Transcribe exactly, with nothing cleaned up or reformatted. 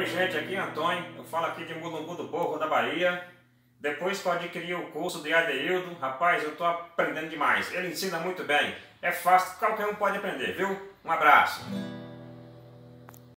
Oi gente, aqui é Antônio, eu falo aqui de Mulungu do Povo, da Bahia. Depois que eu adquiri o curso de Adeildo, rapaz, eu tô aprendendo demais. Ele ensina muito bem, é fácil, qualquer um pode aprender, viu? Um abraço.